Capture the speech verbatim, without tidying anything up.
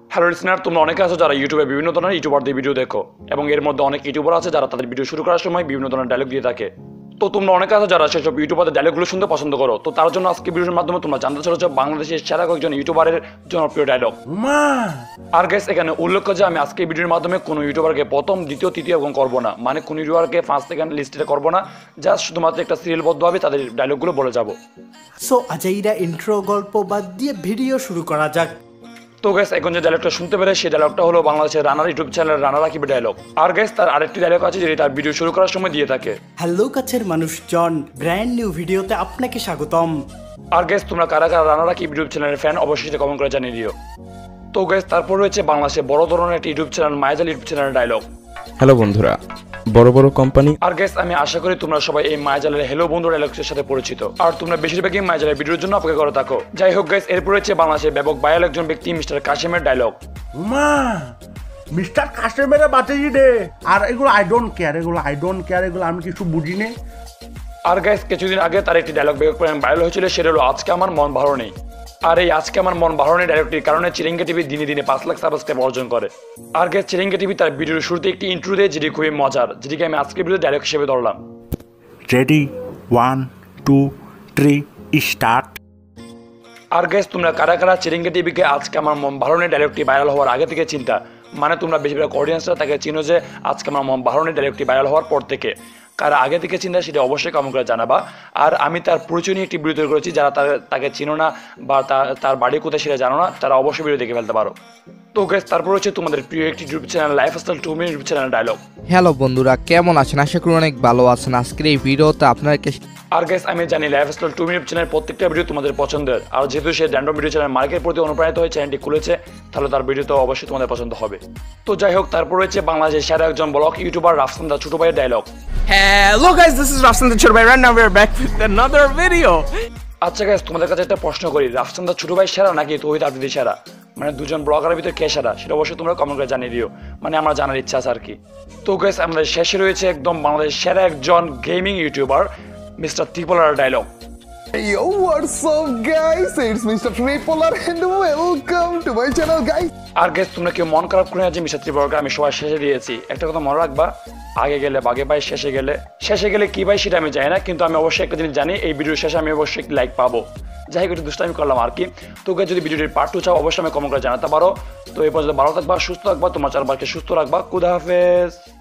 Hello listener, তোমরা অনেকে আছো যারা ইউটিউবে বিভিন্ন ধরনের ইউটিউবারদের ভিডিও দেখো এবং এর মধ্যে অনেক ইউটিউবার আছে যারা তাদের ভিডিও শুরু করার সময় বিভিন্ন ধরনের ডায়লগ দিয়ে থাকে। তো তোমরা অনেকে আছো যারা সেসব ইউটিউবারদের ডায়লগগুলো শুনতে পছন্দ করো। তো তার জন্য আজকে ভিডিওর মাধ্যমে তোমরা জানতে চলেছো বাংলাদেশের সেরা কয়েকজন ইউটিউবারের জনপ্রিয় ডায়লগ। আর গাইস, এখানে উল্লেখ্য যে আমি আজকে ভিডিওর মাধ্যমে কোনো ইউটিউবারকে প্রথম, দ্বিতীয়, তৃতীয় এবং করবো না, মানে কোনো ইউটিউবারকে ফার্স্ট সেকেন্ড লিস্টে করবো না, জাস্ট শুধুমাত্র একটা সিরিয়ালবদ্ধভাবে তাদের ডায়লগগুলো বলে যাবো। সো আজাইরা ইন্ট্রো গল্প বাদ দিয়ে ভিডিও শুরু করা যাক। তো গাইস, এখন যে ডায়লগটা শুনতে পেরে সেই ডায়লগটা হলো বাংলাদেশের রানার ইউটিউব চ্যানেল রানার রাকিবের ডায়লগ। আর গাইস, তার আরেকটি ডায়লগ আছে যেটা তার ভিডিও শুরু করার সময় দিয়ে থাকে। হ্যালো কাছের মানুষজন, ব্র্যান্ড নিউ ভিডিওতে আপনাকে স্বাগতম। আর গাইস, তোমরা কারা কারা রানার রাকিব ইউটিউব চ্যানেলের ফ্যান অবশ্যই সেটা কমেন্ট করে জানিয়ে দিও। তো গাইস, তারপর রয়েছে বাংলাদেশে বড় ধরনের একটি ইউটিউব চ্যানেল মায়াজাল ইউটিউব চ্যানেলের ডায়লগ। হ্যালো বন্ধুরা, বড় বড় কোম্পানি। আর গাইস, আমি আশা করি তোমরা সবাই এই মায়াজালের হ্যালো বন্ধু ডায়লগের সাথে পরিচিত, আর তোমরা বেশিরভাগই মায়াজালের ভিডিওর জন্য অপেক্ষা করে থাকো। যাই হোক গাইস, এরপর রয়েছে বাংলাদেশের ব্যাপক বায়াল একজন ব্যক্তি মিস্টার কাশেমের ডায়লগ। মা মিস্টার কাশেমের বাঁচাই দে, আর এগুলো আই ডোন্ট কেয়ার, এগুলো আই ডোন্ট কেয়ার, এগুলো আমি কিছু বুঝি নে। আর গাইস, কিছুদিন আগে তার একটি ডায়লগ ব্যাপক পরিমাণে ভাইরাল হয়েছিল, সেটা হলো আজকে আমার মন ভালো নেই। আর এই আজকে আমার মন ভালো নেই ডায়লগটির কারণে চিরিঙ্গা টিভি দিনে দিনে পাঁচ লাখ সাবস্ক্রাইব অর্জন করে। আর গাইস, চিরিঙ্গা টিভি তার ভিডিওর শুরুতে একটি ইন্ট্রো দেয় যেটি খুবই মজার, যেটিকে আমি আজকে ভিডিও ডায়লগ হিসেবে ধরলাম। Ready, one two three start. আর গাইস, তোমরা কারা কারা চিরিঙ্গা টিভিকে আজকে আমার মন ভালো নেই ডায়লগটি ভাইরাল হওয়ার আগে থেকে চিন্তা, মানে তোমরা বেশিরভাগ অডিয়েন্সরা তাকে চিনো যে আজকে আমার মন ভালো নেই ডায়লগটি ভাইরাল হওয়ার পর থেকে, কারা আগে থেকে চিন্তা সেটা অবশ্যই কমেন্ট করে জানাবা। আর আমি তার পরিচয় নিয়ে একটি ভিডিও তৈরি করেছি, যারা তাকে চিনো না বা তার বাড়ি কোথায় সেটা জানো না, তারা অবশ্যই ভিডিও দেখে ফেলতে পারো। তো গাইস, তারপর হচ্ছে তোমাদের প্রিয় একটি YouTube channel lifestyle two YouTube channel dialogue. Hello বন্ধুরা, কেমন আছেন? আশা করি অনেক ভালো আছেন। আজকের এই ভিডিওতে আপনাদেরকে আর গাইস, আমি জানি লাইফস্টাইল টু ইউটিউব চ্যানেল প্রত্যেকটা ভিডিও তোমাদের পছন্দের, আর যেহেতু সে র্যান্ডম ভিডিও চ্যানেল মার্কের প্রতি অনুপ্রাণিত হয়ে চ্যানেলটি খুলেছে, তাহলে তার ভিডিও তো অবশ্যই তোমাদের পছন্দ হবে। তো যাই হোক, তারপর রয়েছে বাংলাদেশের সেরা একজন ব্লগ ইউটিউবার রাফসান দ্য ছোটভাইয়ের dialogue. Hello guys, this is Rafsan The ChotoBhai. Right now we're back with another video. আচ্ছা গাইস, তোমাদের কাছে একটা প্রশ্ন করি, রাফসান দ্য ছোটভাই সেরা নাকি তৌহিদ আফ্রিদি সেরা? মানে দুজন ব্লগারের ভিতরে কে সেরা সেটা অবশ্যই তোমরা কমেন্ট করে জানিয়ে দিও, মানে আমার জানার ইচ্ছা আছে আর কি। তো গাইস, আমাদের শেষে রয়েছে একদম বাংলাদেশের সেরা একজন gaming YouTuber mister Tripolar dialogue. Yo, what's up guys? It's mister Tripolar and welcome to my channel guys. আর গাইস, তোমরা কেউ মন খারাপ করে না যে মিস্টার ত্রিপলারকে আমি সবার শেষে দিয়েছি। একটা কথা মনে রাখবা, আগে গেলে বাগে পাই, শেষে গেলে শেষে গেলে কি পাই সেটা আমি জানি না, কিন্তু আমি অবশ্যই একটা জিনিস জানি, এই ভিডিওর শেষে আমি অবশ্যই একটি লাইক পাবো। যাই হোক, একটু দুষ্টামি করলাম আর কি। তো গাইস, যদি ভিডিওটির পার্ট টু চাও অবশ্যই আমি কমেন্ট করে জানাতে পারো। তো এই পর্যন্ত ভালো থাকবা, সুস্থ থাকবা, তোমার চারপাশকে সুস্থ রাখবা। খুদা হাফেজ।